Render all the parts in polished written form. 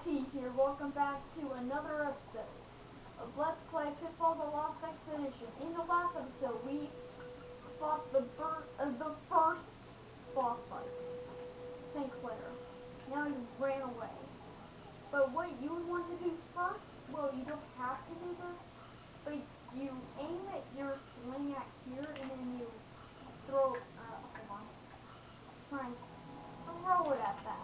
here, welcome back to another episode of Let's Play Pitfall the Lost Expedition. In the last episode, we fought the first boss fight, Sinclair. Now he ran away. But what you would want to do first, well, you don't have to do this, but you aim at your sling at here, and then you throw, hold on, try and throw it at that.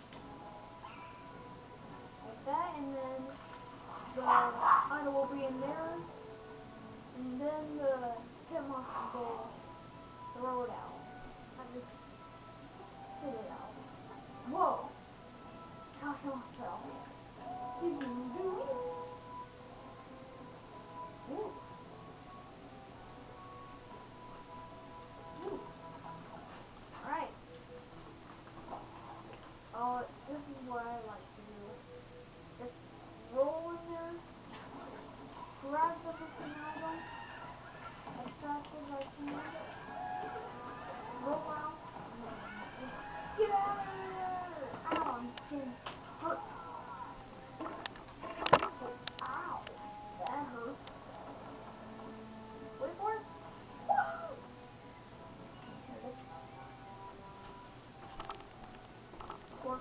Like that, and then the idol will be in there, and then the pit monster will throw it out. I just spit it out. Whoa! Gosh, I almost fell. Ooh. Ooh. Alright. Oh, this is what I like to do. Just roll in there, grab the missing item as fast as I can, roll out, and then just get out of there! Ow, I'm getting hurt. Ow, that hurts. Wait for it. Woo! Here it is. Torch.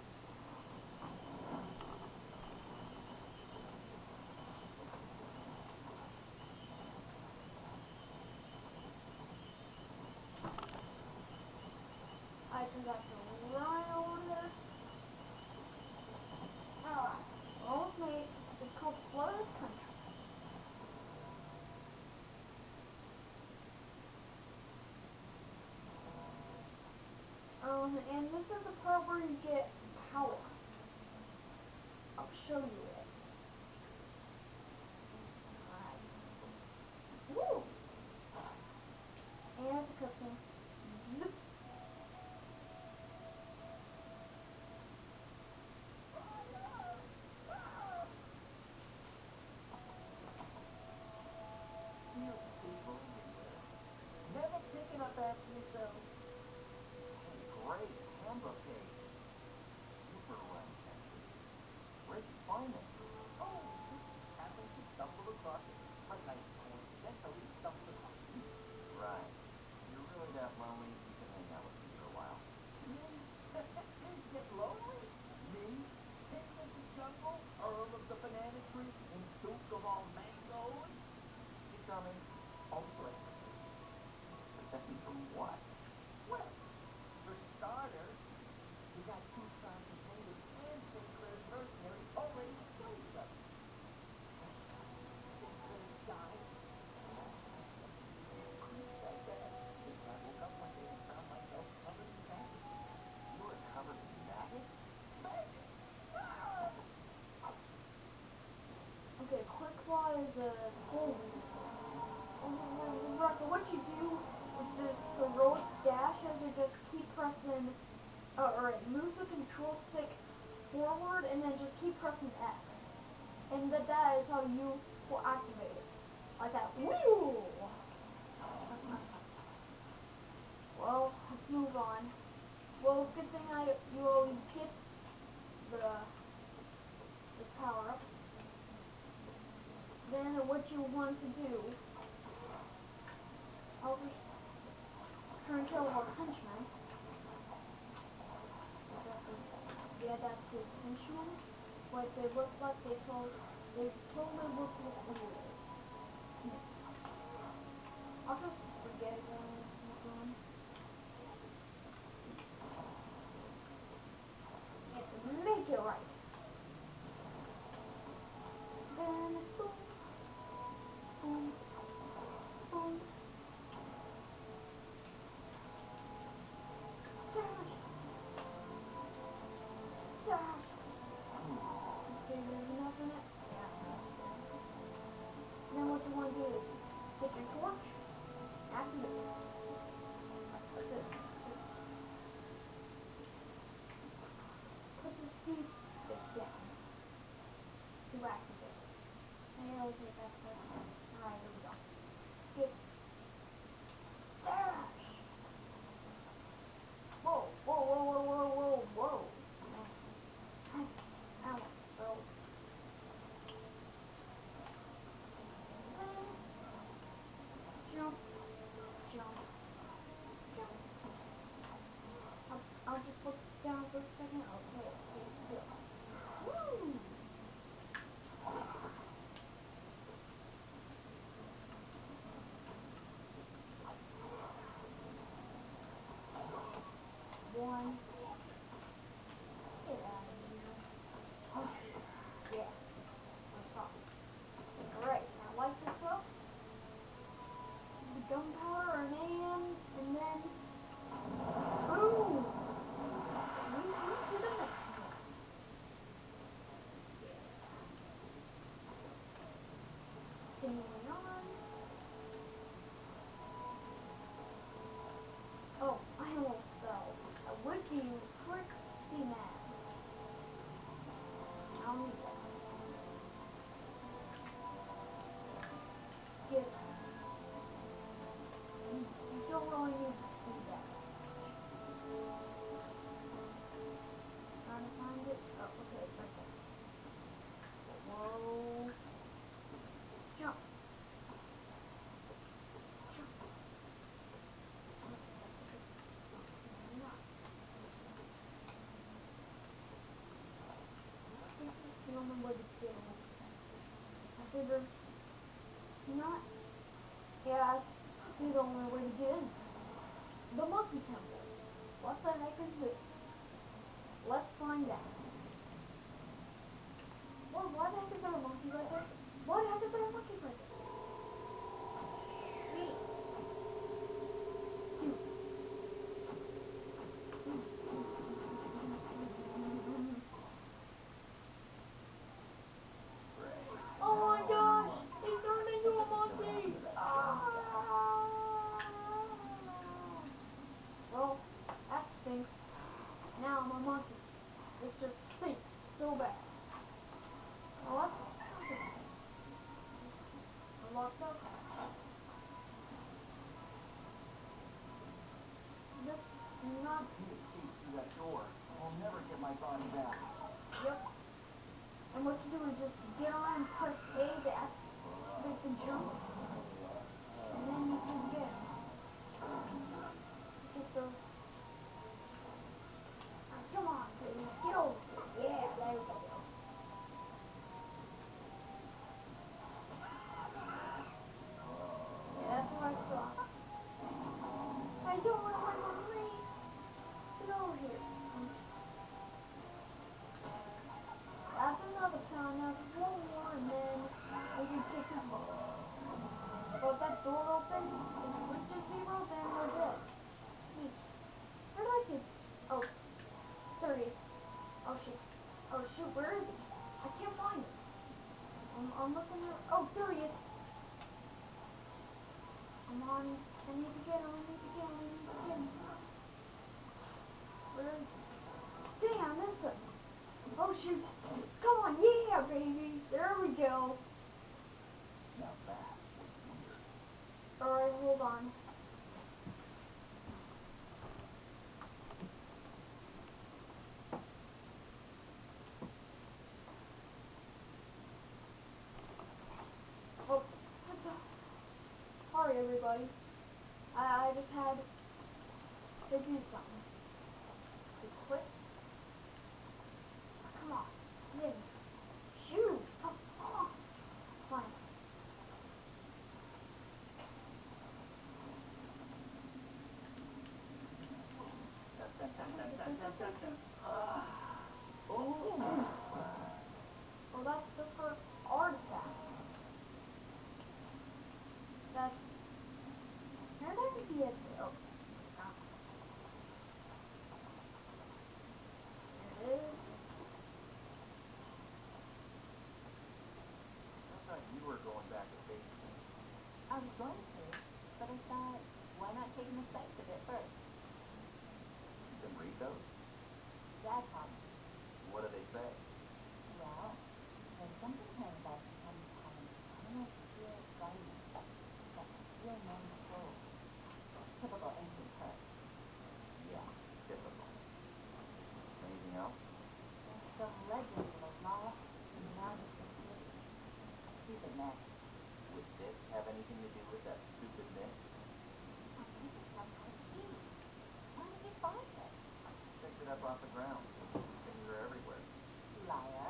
I just have to run over there. Alright, almost made it. It's called Flooded Country. And this is the part where you get power. I'll show you it. Alright. Woo! And the cooking. Zip. Never picking up after yourself. Great hamburger cake. Super rank, actually. Where'd you find it? Oh, just happened to stumble across it. A nice coincidentally stumbled across you. Right. You're really that lonely, you can hang out with me for a while. Me? Get lonely? Me? King of the jungle? Earl of the banana tree? And Duke of all mangoes? Keep coming. Home slick. Protect me from what? Well, for starters, we got two sergeant natives and Sinclair's mercenaries already to kill each other. Sinclair died. Like that. I woke up one day and found myself covered in maggots. You were covered in maggots? Maggots! Ah! Okay, quick claw is a gold. Right, so what you do with this heroic dash is you just keep pressing, or move the control stick forward and then just keep pressing X. And that is how you will activate it. Like that. Woo! Well, let's move on. Well, good thing you always get this power up. Then what you want to do, I'll turn to our henchman. Yeah, that's his henchman. What they look like, they totally look weird to me. I'll just forget it when it's on. You have to make it right. Then boom, boom, boom. Dash. Dash. See, there's enough in it? Yeah. Then what you want to do is get your torch, activate it. Put this. Put the C stick down to activate it. And it'll take that first. Alright, here we go. Skip. Dash! Whoa, whoa, whoa, whoa, whoa, whoa, whoa. Man. I almost for a second. Okay, safe to go. Woo! One. Get out of here. Okay. Yeah. No problem. Alright, now light this up. The gunpowder and then boom! We to the next one. Yeah. Continuing on. Oh, I almost fell. I would be pretty mad. I don't need that. Skip. You don't really need to speed that much. Trying to find it. Oh, okay, it's right there. Whoa. Jump. Jump. This is the only way to get in. Actually, there's not. Yeah, it's the only way to get in. The Monkey Temple. What the heck is this? Let's find out. Well, why the heck is there a monkey right there? Why the heck is there a monkey right there? Sweet. Oh my gosh! He turned into a monkey! Well, that stinks. Now I'm a monkey. This just stinks so bad. Well, let's look at this. We're locked up. This is not. Need a key through that door. I'll never get my body back. Yep. And what you do is just get on and press A to activate the jump. And then you can get the. Come on, baby. Get over here. Yeah, there we go. Yeah, that's what I thought. Hey, don't run away from me. Get over here. That's another time. Now just one more, and then we can kick his butt. But if that door opens and it reaches 0, then we're dead. Wait, where did I kiss? Oh, there he is. Oh shoot. Oh shoot, where is he? I can't find him. I'm looking at. Oh, there he is. Come on. I need to get him. I need to get him. I need to get him. Where is he? Dang, I missed him. Oh shoot. Come on, yeah, baby. There we go. Now that was weird. Alright, hold on. Oh, sorry everybody. I just had to do something. Quit. Come on, get in. Shoot! Come on. Fine. Oh! Well, that's the first artifact. That's. Where does the exit? Oh, not. There it is. I thought you were going back to base camp. I was going to, but I thought, why not take in the sights a bit first? You can read those? Dad taught me. What do they say? Well, there's something here about some kind of animal spirit guidance that heal men's souls. Typical ancient curse. Yeah, typical. Anything else? There's some legends of a lost magical city. A stupid myth. Would this have anything to do with that stupid myth? I think it's some kind of key. How did you find it? Checked it up off the ground. Things are everywhere. Liar.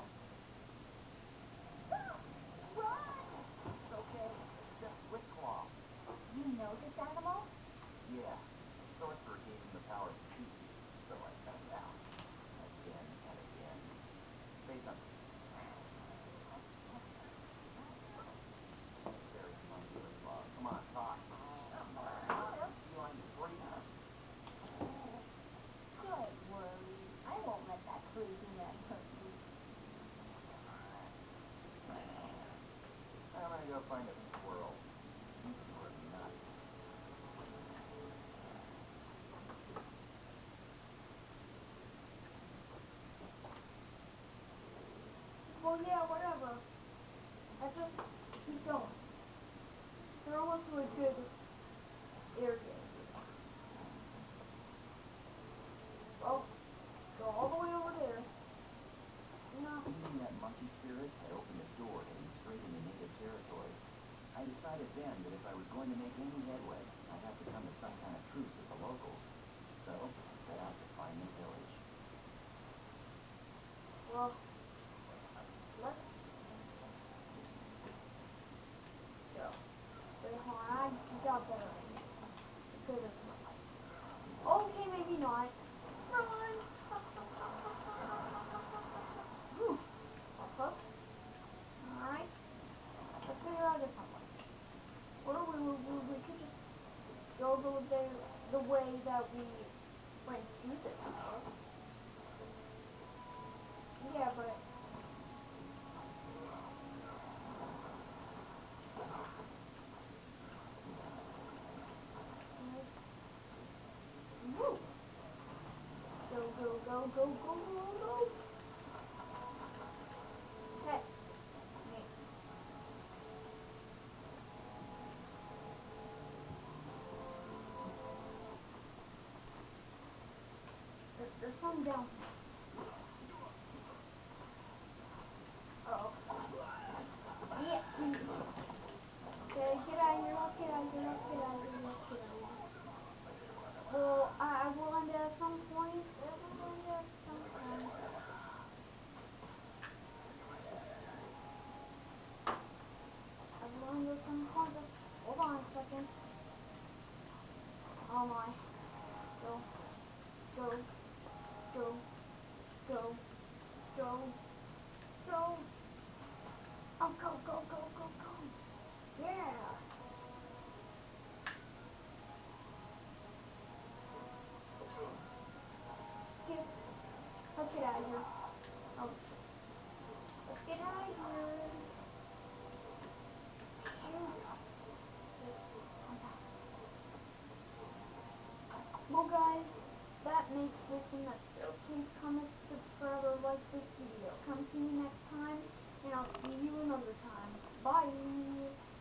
Run! It's okay. It's just Witch Claw. You know this animal? Yeah. The sorcerer gave him the power to speak, so I cut him down. Again and again. Say something. Very funny, Witch Claw. Come on, talk. You want to be free? Don't worry. I won't let that crazy man hurt you. I'm gonna go find a squirrel. You two are nuts. Well, yeah, whatever. I just keep going. They're almost to a good area. Well, let's go all the way over there. No. Using that monkey spirit, I opened the door heading straight into native territory. I decided then that if I was going to make any headway, I'd have to come to some kind of truce with the locals. So, I set out to find the village. Well, let's go. Wait, hold on. I got better idea. Let's go this way. Okay, maybe not. Run! Whew. All close. Alright. Let's figure out a different way. Or we could just go the way that we went to the tower. Yeah, but woo! Go, go, go, go, go, go, go! Hey, me. There's some down here. Uh-oh. Yeah. Okay, get out of here, let's get out of here, let's get out of here, let's get out of here. Well, I will end at some point. I will end at some point. I will end at some point. Just hold on a second. Oh my. Go. Go. Go. Go. Go. Go. Oh, go, go, go, go, go. Yeah. Oopsie. Skip. Let's get out of here. Oh, let's get out of here. Shoot. Yes. On top. Well, guys, that makes this an episode. Please comment, subscribe, or like this video. Come see me next time, and I'll see you another time. Bye.